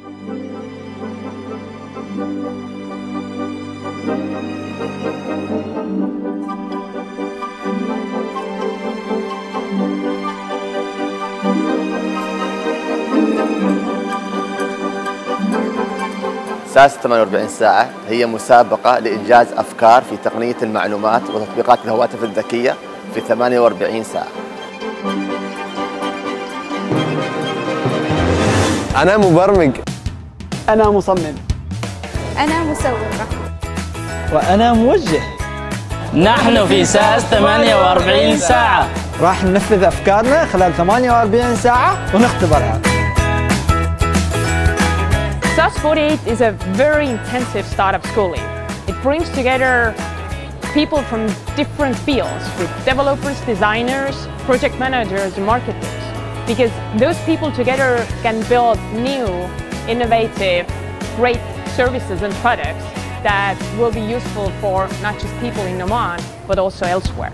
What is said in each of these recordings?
ساس 48 ساعة هي مسابقة لإنجاز أفكار في تقنية المعلومات وتطبيقات الهواتف الذكية في 48 ساعة. أنا مبرمج. أنا مصمم. أنا مسوقة. وأنا موجه. نحن في ساس 48 ساعة راح ننفذ أفكارنا خلال 48 ساعة ونختبرها. SAS 48 is a very intensive startup schooling. It brings together people from different fields with developers, designers, project managers, and marketers. Because those people together can build new, innovative, great services and products that will be useful for not just people in Oman, but also elsewhere.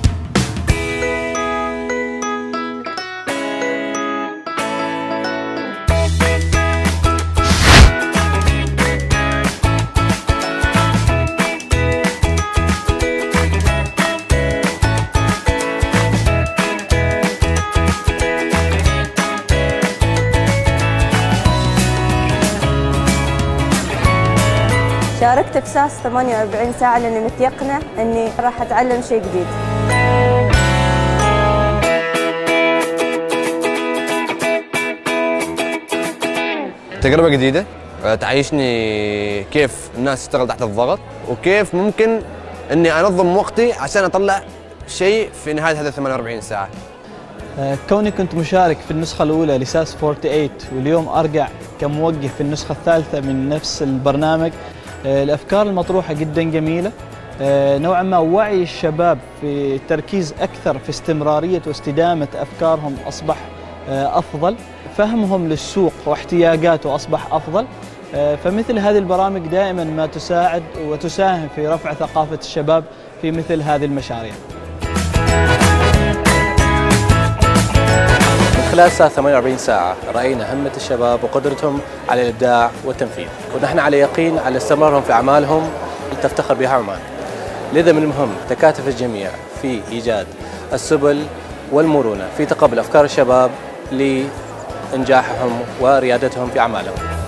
شاركت في ساس 48 ساعة لأني متيقنة أني راح أتعلم شيء جديد. تجربة جديدة تعيشني كيف الناس تشتغل تحت الضغط وكيف ممكن أني أنظم وقتي عشان أطلع شيء في نهاية هذه 48 ساعة. كوني كنت مشارك في النسخة الأولى لساس 48 واليوم أرجع كموجه في النسخة الثالثة من نفس البرنامج، الأفكار المطروحة جدا جميلة. نوعا ما وعي الشباب في التركيز أكثر في استمرارية واستدامة أفكارهم أصبح أفضل، فهمهم للسوق واحتياجاته أصبح أفضل. فمثل هذه البرامج دائما ما تساعد وتساهم في رفع ثقافة الشباب في مثل هذه المشاريع. من خلال ساس 48 ساعة رأينا همة الشباب وقدرتهم على الإبداع والتنفيذ، ونحن على يقين على استمرارهم في أعمالهم تفتخر بها عمان. لذا من المهم تكاتف الجميع في إيجاد السبل والمرونة في تقبل أفكار الشباب لإنجاحهم وريادتهم في أعمالهم.